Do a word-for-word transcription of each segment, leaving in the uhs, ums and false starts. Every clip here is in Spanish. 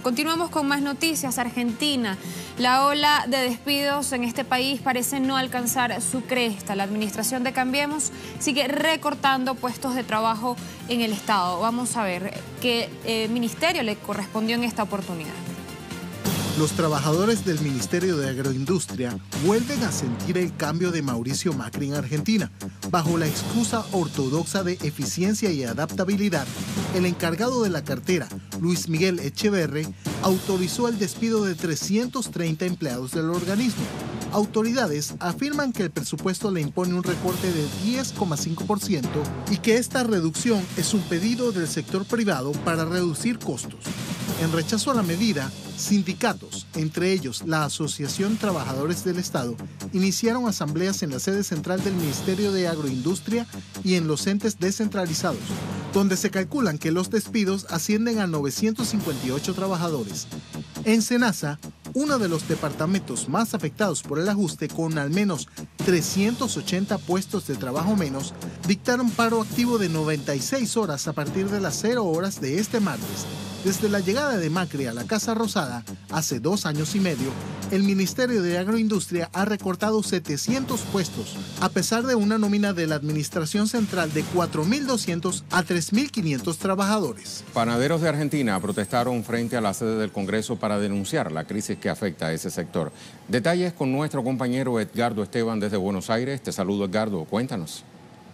Continuamos con más noticias. Argentina. La ola de despidos en este país parece no alcanzar su cresta. La administración de Cambiemos sigue recortando puestos de trabajo en el Estado. Vamos a ver qué eh, ministerio le correspondió en esta oportunidad. Los trabajadores del Ministerio de Agroindustria vuelven a sentir el cambio de Mauricio Macri en Argentina. Bajo la excusa ortodoxa de eficiencia y adaptabilidad, el encargado de la cartera, Luis Miguel Echeverri, autorizó el despido de trescientos treinta empleados del organismo. Autoridades afirman que el presupuesto le impone un recorte de diez coma cinco por ciento y que esta reducción es un pedido del sector privado para reducir costos. En rechazo a la medida, sindicatos, entre ellos la Asociación Trabajadores del Estado, iniciaron asambleas en la sede central del Ministerio de Agroindustria y en los entes descentralizados, donde se calculan que los despidos ascienden a novecientos cincuenta y ocho trabajadores. En Senasa, uno de los departamentos más afectados por el ajuste, con al menos trescientos ochenta puestos de trabajo menos, dictaron paro activo de noventa y seis horas a partir de las cero horas de este martes. Desde la llegada de Macri a la Casa Rosada, hace dos años y medio, el Ministerio de Agroindustria ha recortado setecientos puestos, a pesar de una nómina de la Administración Central de cuatro mil doscientos a tres mil quinientos trabajadores. Panaderos de Argentina protestaron frente a la sede del Congreso para denunciar la crisis que afecta a ese sector. Detalles con nuestro compañero Edgardo Esteban desde Buenos Aires. Te saludo, Edgardo. Cuéntanos.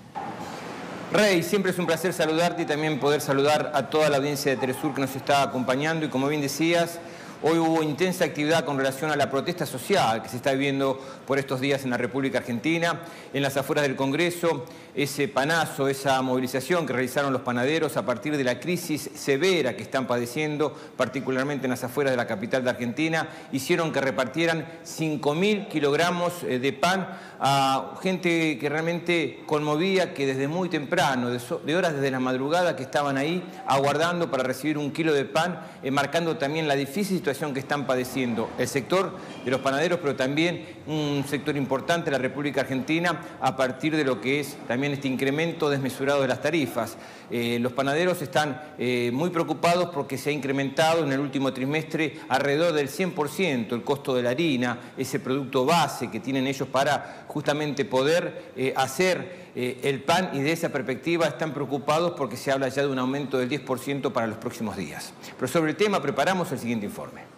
Rey, siempre es un placer saludarte y también poder saludar a toda la audiencia de Telesur que nos está acompañando. Y como bien decías, hoy hubo intensa actividad con relación a la protesta social que se está viviendo por estos días en la República Argentina, en las afueras del Congreso. Ese panazo, esa movilización que realizaron los panaderos a partir de la crisis severa que están padeciendo, particularmente en las afueras de la capital de Argentina, hicieron que repartieran cinco mil kilogramos de pan a gente que realmente conmovía, que desde muy temprano, de, so, de horas desde la madrugada, que estaban ahí aguardando para recibir un kilo de pan, eh, marcando también la difícil situación que están padeciendo el sector de los panaderos, pero también un sector importante de la República Argentina a partir de lo que es también este incremento desmesurado de las tarifas. Eh, los panaderos están eh, muy preocupados porque se ha incrementado en el último trimestre alrededor del cien por ciento el costo de la harina, ese producto base que tienen ellos para justamente poder eh, hacer eh, el pan, y de esa perspectiva están preocupados porque se habla ya de un aumento del diez por ciento para los próximos días. Pero sobre el tema preparamos el siguiente informe.